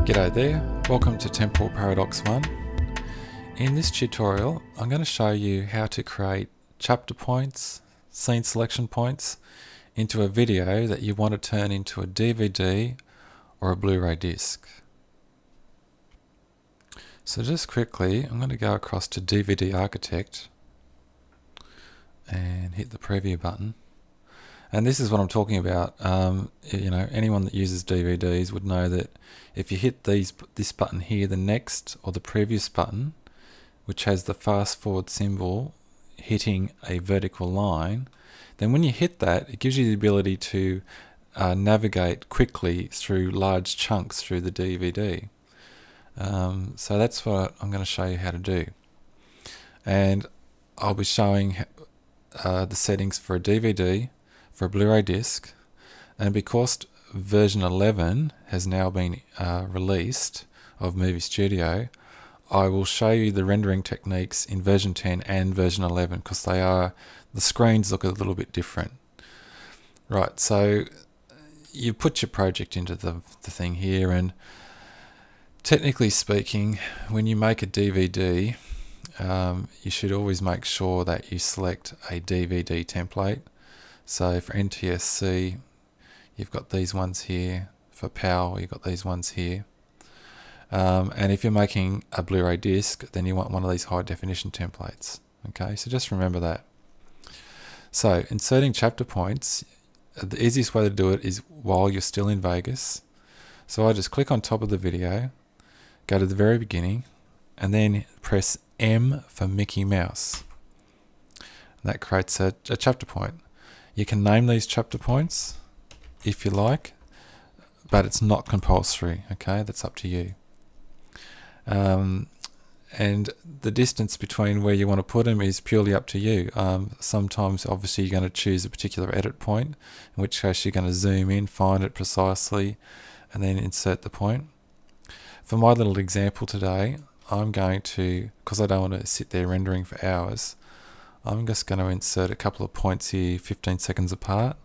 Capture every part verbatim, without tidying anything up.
G'day there, welcome to Temporal Paradox one. In this tutorial I'm going to show you how to create chapter points, scene selection points into a video that you want to turn into a D V D or a Blu-ray disc. So just quickly I'm going to go across to D V D Architect and hit the preview button. And this is what I'm talking about. Um, you know, anyone that uses D V Ds would know that if you hit these, this button here, the next or the previous button, which has the fast forward symbol hitting a vertical line, then when you hit that, it gives you the ability to uh, navigate quickly through large chunks through the D V D. Um, so that's what I'm going to show you how to do. And I'll be showing uh, the settings for a D V D, for a Blu-ray disc, and because version eleven has now been uh, released of Movie Studio, I will show you the rendering techniques in version ten and version eleven because they are, the screens look a little bit different. Right, so you put your project into the, the thing here, and technically speaking, when you make a D V D, um, you should always make sure that you select a D V D template. So for N T S C, you've got these ones here. For PAL, you've got these ones here. Um, and if you're making a Blu-ray disc, then you want one of these high definition templates. Okay, so just remember that. So inserting chapter points, the easiest way to do it is while you're still in Vegas. So I just click on top of the video, go to the very beginning, and then press M for Mickey Mouse. And that creates a, a chapter point. You can name these chapter points if you like, but it's not compulsory, okay? That's up to you. Um, and the distance between where you want to put them is purely up to you. Um, sometimes, obviously, you're going to choose a particular edit point, in which case you're going to zoom in, find it precisely, and then insert the point. For my little example today, I'm going to, because I don't want to sit there rendering for hours, I'm just going to insert a couple of points here, fifteen seconds apart.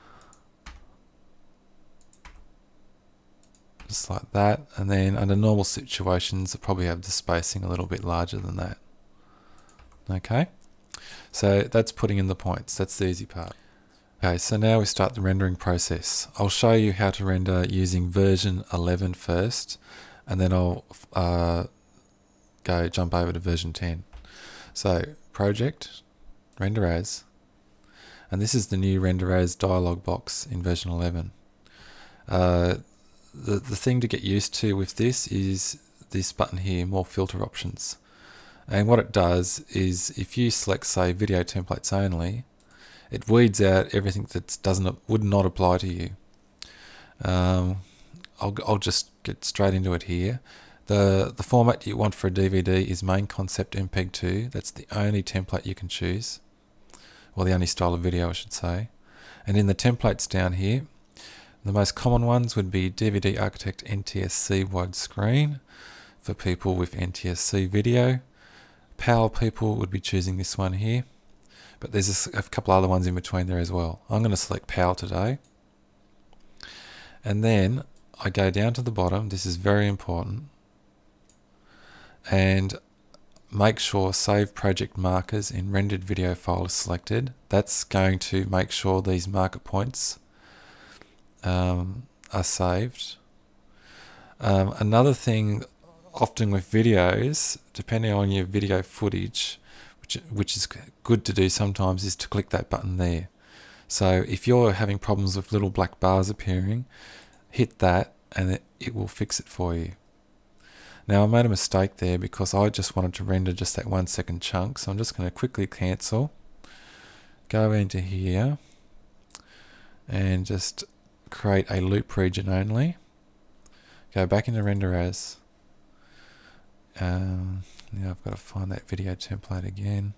Just like that. And then under normal situations, I'll probably have the spacing a little bit larger than that. Okay. So that's putting in the points. That's the easy part. Okay, so now we start the rendering process. I'll show you how to render using version eleven first, and then I'll uh, go jump over to version ten. So project, render as, and this is the new render as dialog box in version eleven. Uh, the, the thing to get used to with this is this button here, more filter options. And what it does is if you select, say, video templates only, it weeds out everything that doesn't would not apply to you. Um, I'll, I'll just get straight into it here. The, the format you want for a D V D is main concept M P E G two. That's the only template you can choose. Or the only style of video, I should say. And in the templates down here, the most common ones would be D V D Architect N T S C widescreen for people with N T S C video. PAL people would be choosing this one here, but there's a, a couple other ones in between there as well. I'm going to select PAL today. And then I go down to the bottom. This is very important. And make sure save project markers in rendered video file is selected. That's going to make sure these marker points um, are saved. Um, another thing often with videos, depending on your video footage, which, which is good to do sometimes, is to click that button there. So if you're having problems with little black bars appearing, hit that and it, it will fix it for you. Now I made a mistake there because I just wanted to render just that one second chunk, so I'm just going to quickly cancel, go into here and just create a loop region only, go back into render as, um, now I've got to find that video template again,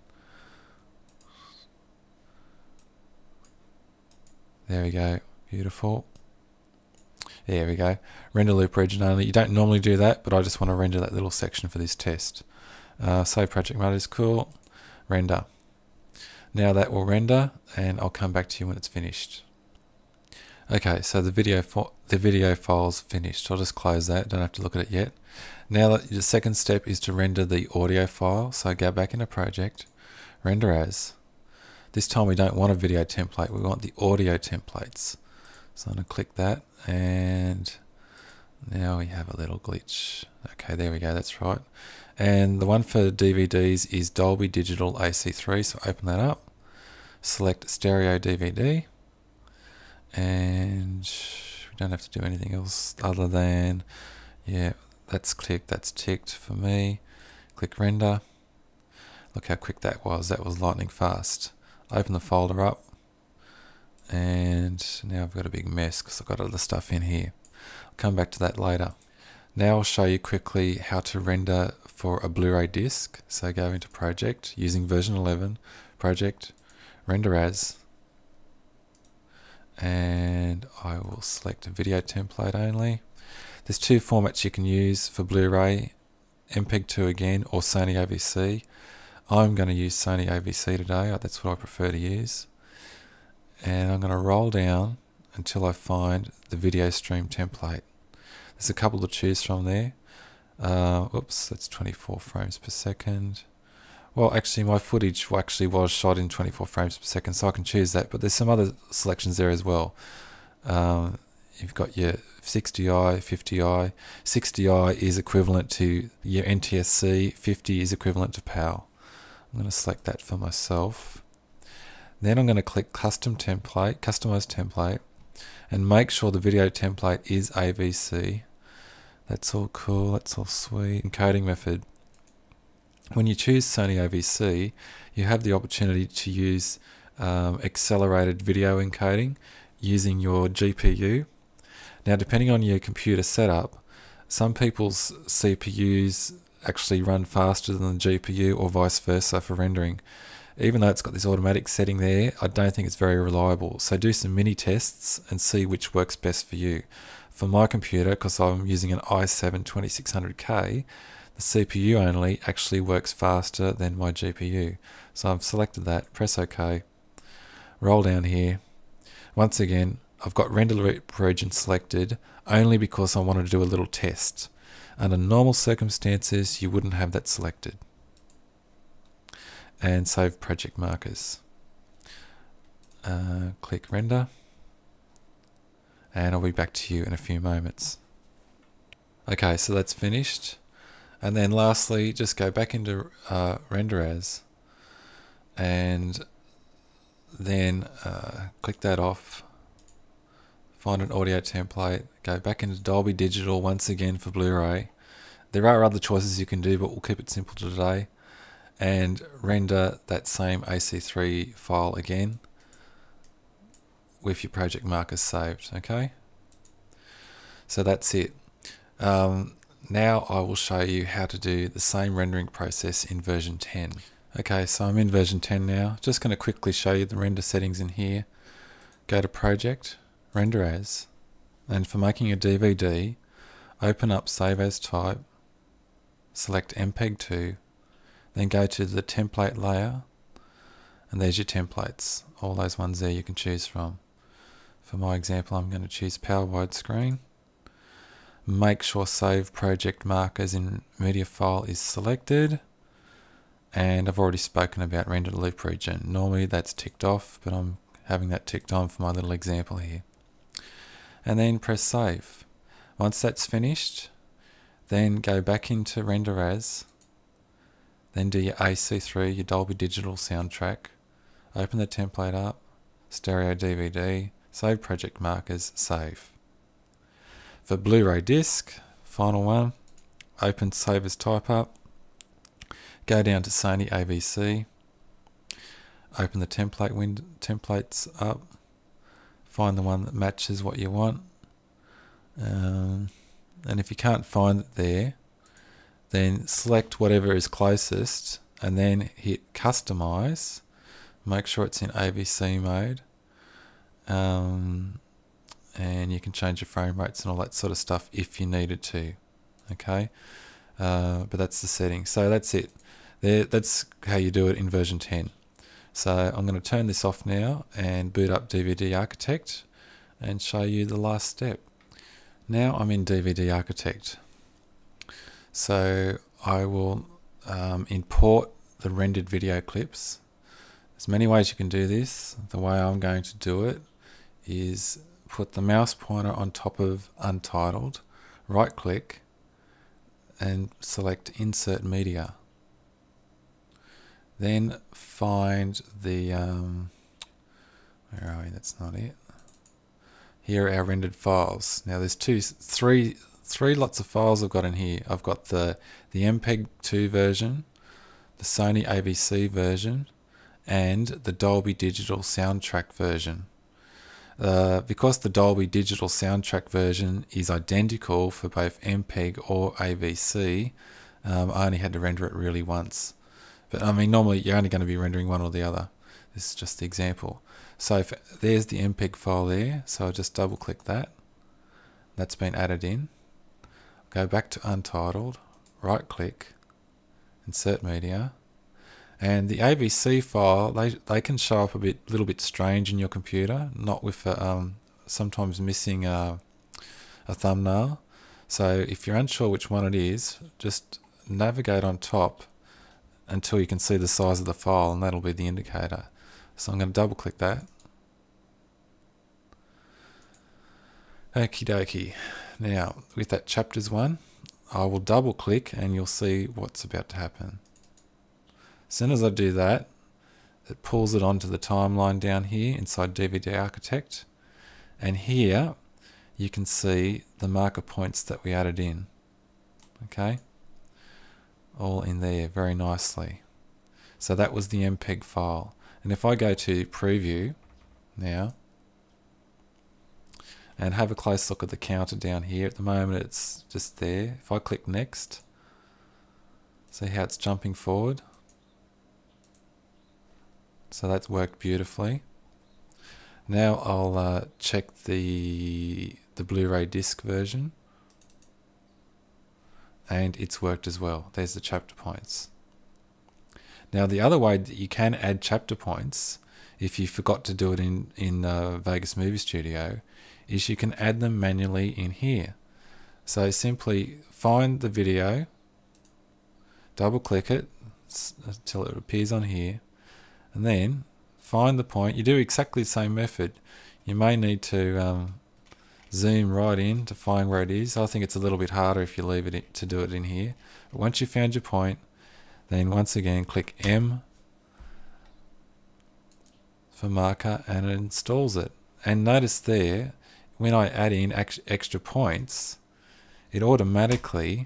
there we go, beautiful. There we go. Render loop region only. You don't normally do that, but I just want to render that little section for this test. Uh, save project mode is cool. Render. Now that will render, and I'll come back to you when it's finished. Okay, so the video the video file's finished. I'll just close that, don't have to look at it yet. Now the second step is to render the audio file. So go back into project, render as. This time we don't want a video template, we want the audio templates. So I'm going to click that, and now we have a little glitch. Okay, there we go, that's right. And the one for D V Ds is Dolby Digital A C three, so open that up, select stereo D V D, and we don't have to do anything else other than, yeah, that's clicked, that's ticked for me. Click render. Look how quick that was, that was lightning fast. Open the folder up, and now I've got a big mess because I've got other stuff in here. I'll come back to that later. Now I'll show you quickly how to render for a Blu-ray disc. So go into project using version eleven, project, render as, and I will select a video template only. There's two formats you can use for Blu-ray, M P E G two again or Sony A V C. I'm going to use Sony A V C today, that's what I prefer to use. And I'm going to roll down until I find the video stream template. There's a couple to choose from there. Uh, oops, that's twenty-four frames per second. Well, actually my footage actually was shot in twenty-four frames per second, so I can choose that, but there's some other selections there as well. Um, you've got your sixty i, fifty i. sixty i is equivalent to your N T S C, fifty is equivalent to PAL. I'm going to select that for myself. Then I'm going to click custom template, customize template, and make sure the video template is A V C. That's all cool, that's all sweet. Encoding method. When you choose Sony A V C, you have the opportunity to use um, accelerated video encoding using your G P U. Now, depending on your computer setup, some people's C P Us actually run faster than the G P U or vice versa for rendering. Even though it's got this automatic setting there, I don't think it's very reliable. So do some mini tests and see which works best for you. For my computer, because I'm using an i seven twenty-six hundred K, the C P U only actually works faster than my G P U. So I've selected that, press OK, roll down here. Once again, I've got render region selected only because I wanted to do a little test. Under normal circumstances, you wouldn't have that selected. And save project markers. Uh, click render, and I'll be back to you in a few moments. Okay, so that's finished. And then lastly, just go back into uh, render as, and then uh, click that off. Find an audio template, go back into Dolby Digital once again for Blu-ray. There are other choices you can do, but we'll keep it simple today. And render that same A C three file again with your project markers saved, okay? So that's it. Um, now I will show you how to do the same rendering process in version ten. Okay, so I'm in version ten now. Just going to quickly show you the render settings in here. Go to project, render as, and for making a D V D, open up save as type, select M P E G two, then go to the template layer, and there's your templates, all those ones there you can choose from. For my example, I'm going to choose Power Widescreen. Make sure Save Project Markers in Media File is selected, and I've already spoken about Render Loop Region. Normally that's ticked off, but I'm having that ticked on for my little example here. And then press Save. Once that's finished, then go back into Render As, then do your A C three, your Dolby Digital soundtrack, open the template up, stereo D V D, save project markers, save. For Blu-ray disc, final one, open save as type up, go down to Sony A V C, open the template window, templates up, find the one that matches what you want, um, and if you can't find it there, then select whatever is closest and then hit customize. Make sure it's in A V C mode, um, and you can change your frame rates and all that sort of stuff if you needed to. Okay, uh, but that's the setting. So that's it. There, that's how you do it in version ten. So I'm going to turn this off now and boot up D V D Architect, and show you the last step. Now I'm in D V D Architect. So I will um, import the rendered video clips. There's many ways you can do this. The way I'm going to do it is put the mouse pointer on top of Untitled, right click and select Insert Media. Then find the, um, where are we? That's not it. Here are our rendered files. Now there's two, three, three lots of files I've got in here. I've got the, the M P E G two version, the Sony A V C version, and the Dolby Digital Soundtrack version. Uh, because the Dolby Digital Soundtrack version is identical for both M P E G or A V C, um, I only had to render it really once. But I mean, normally you're only going to be rendering one or the other. This is just the example. So if, there's the M P E G file there, so I'll just double click that. That's been added in. Go back to Untitled, right click, Insert Media. And the A V C file, they, they can show up a bit, little bit strange in your computer, not with a, um, sometimes missing a, a thumbnail. So if you're unsure which one it is, just navigate on top until you can see the size of the file, and that'll be the indicator. So I'm going to double click that. Okie dokie. Now with that chapters one, I will double click and you'll see what's about to happen. As soon as I do that, it pulls it onto the timeline down here inside D V D Architect, and here you can see the marker points that we added in. Okay, all in there very nicely. So that was the M P E G file, and if I go to preview now and have a close look at the counter down here, at the moment it's just there. If I click next, see how it's jumping forward. So that's worked beautifully. Now I'll uh, check the the Blu-ray disc version, and it's worked as well. There's the chapter points. Now the other way that you can add chapter points, if you forgot to do it in in uh, Vegas Movie Studio, is you can add them manually in here. So simply find the video, double click it until it appears on here, and then find the point. You do exactly the same method. You may need to um, zoom right in to find where it is. I think it's a little bit harder if you leave it in, to do it in here. But once you found your point, then once again click M for marker and it installs it. And notice there, when I add in ex extra points, it automatically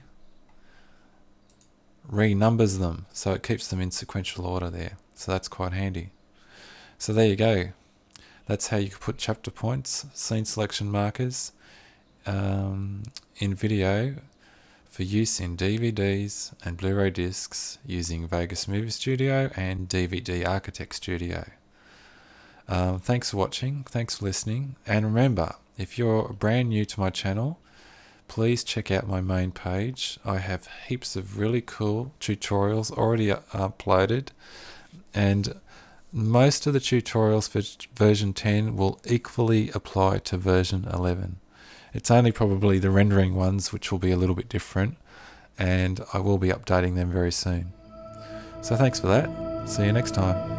renumbers them, so it keeps them in sequential order there. So that's quite handy. So there you go. That's how you can put chapter points, scene selection markers um, in video for use in D V Ds and Blu-ray discs using Vegas Movie Studio and D V D Architect Studio. Um, thanks for watching, thanks for listening, and remember, if you're brand new to my channel, please check out my main page. I have heaps of really cool tutorials already uploaded, and most of the tutorials for version ten will equally apply to version eleven. It's only probably the rendering ones which will be a little bit different, and I will be updating them very soon. So thanks for that. See you next time.